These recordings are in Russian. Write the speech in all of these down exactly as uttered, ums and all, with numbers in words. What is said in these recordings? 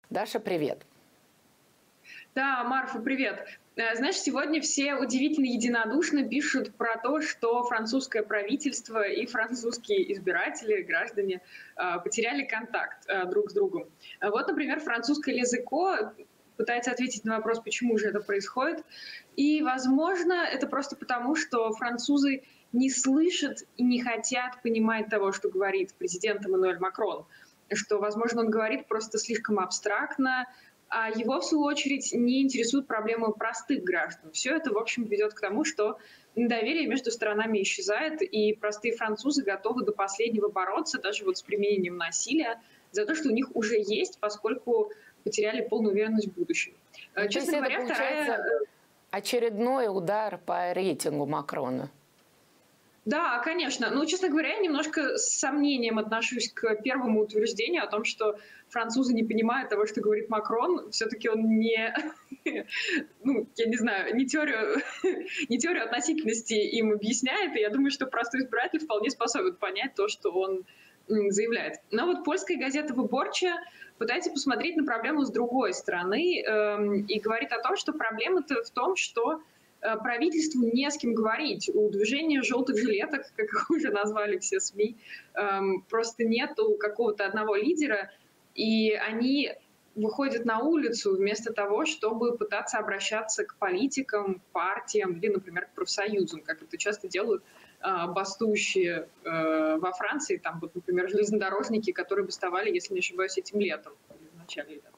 Даша, привет. Да, Марфа, привет. Э, Знаешь, сегодня все удивительно единодушно пишут про то, что французское правительство и французские избиратели, граждане, э, потеряли контакт э, друг с другом. Э, Вот, например, французское Лизеко пытается ответить на вопрос, почему же это происходит. И, возможно, это просто потому, что французы не слышат и не хотят понимать того, что говорит президент Эммануэль Макрон. Что, возможно, он говорит просто слишком абстрактно, а его, в свою очередь, не интересуют проблемы простых граждан. Все это, в общем, ведет к тому, что доверие между сторонами исчезает, и простые французы готовы до последнего бороться, даже вот с применением насилия, за то, что у них уже есть, поскольку потеряли полную уверенность в будущем. Э, Ну, то есть Честно это, говоря, вторая. получается, очередной удар по рейтингу Макрона. Да, конечно. Ну, честно говоря, я немножко с сомнением отношусь к первому утверждению о том, что французы не понимают того, что говорит Макрон. Все-таки он не, ну, я не знаю, не теорию, не теорию относительности им объясняет, и я думаю, что простой избиратель вполне способен понять то, что он м, заявляет. Но вот польская газета «Выборча» пытается посмотреть на проблему с другой стороны эм, и говорит о том, что проблема-то в том, что э, правительству не с кем говорить. У движения желтых жилеток, как их уже назвали все СМИ, эм, просто нету какого-то одного лидера, и они выходят на улицу вместо того, чтобы пытаться обращаться к политикам, партиям или, например, к профсоюзам, как это часто делают э, бастующие э, во Франции, там вот, например, железнодорожники, которые бастовали, если не ошибаюсь, этим летом, или в начале лета.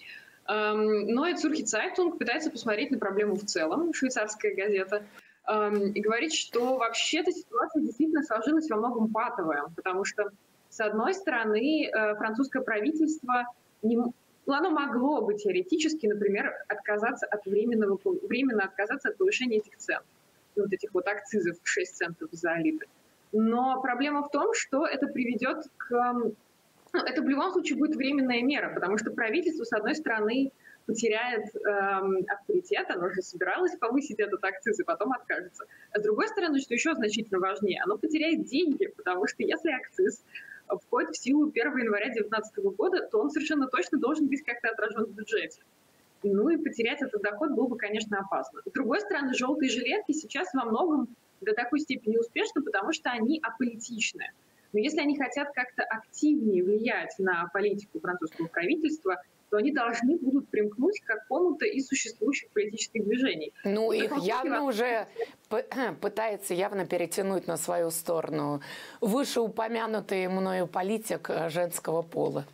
Эм, Но и Цюрхи Цайтунг пытается посмотреть на проблему в целом, швейцарская газета, эм, и говорит, что вообще-то ситуация действительно сложилась во многом патовая, потому что, с одной стороны, э, французское правительство не, м- ну, оно могло бы теоретически, например, отказаться от временного, пов- временно отказаться от повышения этих цен, вот этих вот акцизов в шесть центов за литр. Но проблема в том, что это приведет к эм, ну, это в любом случае будет временная мера, потому что правительство, с одной стороны, потеряет эм, авторитет, оно же собиралось повысить этот акциз и потом откажется. А с другой стороны, что еще значительно важнее, оно потеряет деньги, потому что если акциз входит в силу первого января две тысячи девятнадцатого года, то он совершенно точно должен быть как-то отражен в бюджете. Ну и потерять этот доход было бы, конечно, опасно. С другой стороны, желтые жилетки сейчас во многом до такой степени успешны, потому что они аполитичны. Но если они хотят как-то активнее влиять на политику французского правительства, то они должны будут примкнуть к какому-то из существующих политических движений. Ну, В их таком случае, явно уже п- пытается явно перетянуть на свою сторону вышеупомянутый мною политик э, женского пола.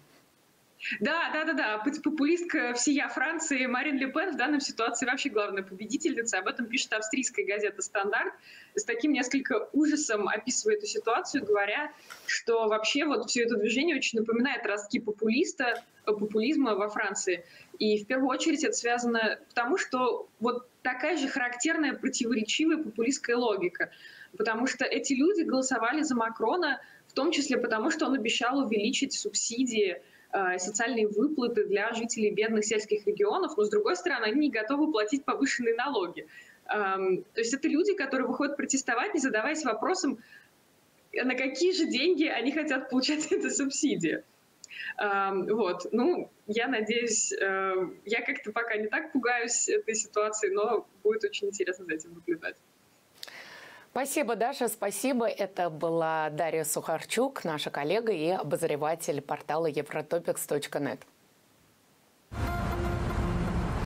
да, да, да, да. Популистка всея Франции Марин Ле Пен в данной ситуации вообще главная победительница. Об этом пишет австрийская газета «Стандарт». С таким несколько ужасом описывая эту ситуацию, говоря, что вообще вот все это движение очень напоминает ростки популиста, э, популизма во Франции. И в первую очередь это связано потому, что вот такая же характерная противоречивая популистская логика. Потому что эти люди голосовали за Макрона, в том числе потому, что он обещал увеличить субсидии, э, социальные выплаты для жителей бедных сельских регионов, но, с другой стороны, они не готовы платить повышенные налоги. Эм, То есть это люди, которые выходят протестовать, не задаваясь вопросом, на какие же деньги они хотят получать эту субсидию. Эм, Вот. Ну, я надеюсь, э, я как-то пока не так пугаюсь этой ситуации, но будет очень интересно за этим наблюдать. Спасибо, Даша, спасибо. Это была Дарья Сухарчук, наша коллега и обозреватель портала евротопикс точка нет.